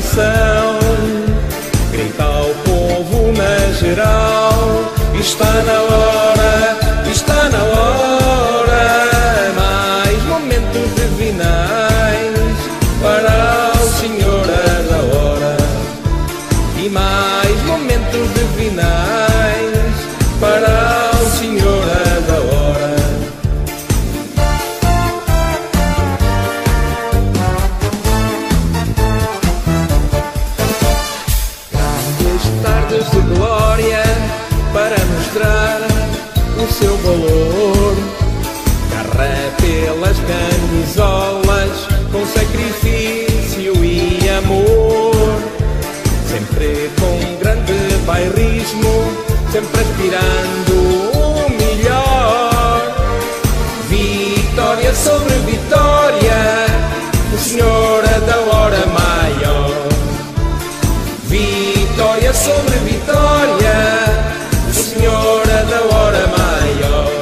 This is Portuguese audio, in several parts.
nação. Grita ao povo na geral, está na hora, está na hora. Mais momentos divinais para o Senhor da hora. E mais momentos divinais para o Senhor da hora. Grandes tardes de glória para mostrar o seu valor. Garra pelas camisolas com sacrifício e amor. Sempre com grande bairrismo, sempre aspirando o melhor. Vitória sobre vitória, o Senhor é da hora maior. Vitória sobre vitória, o Senhor é da hora maior.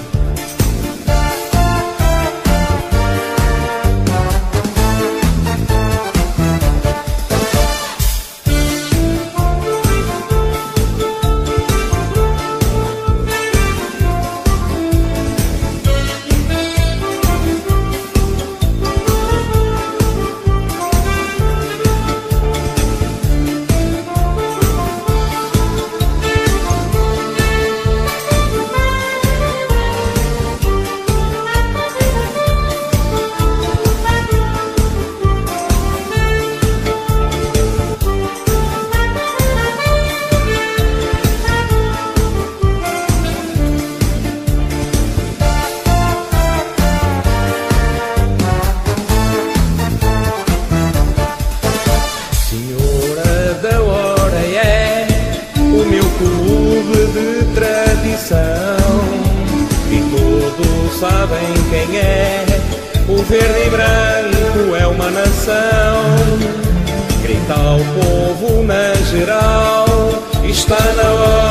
E todos sabem quem é. O verde e branco é uma nação. Grita ao povo na geral, está na hora.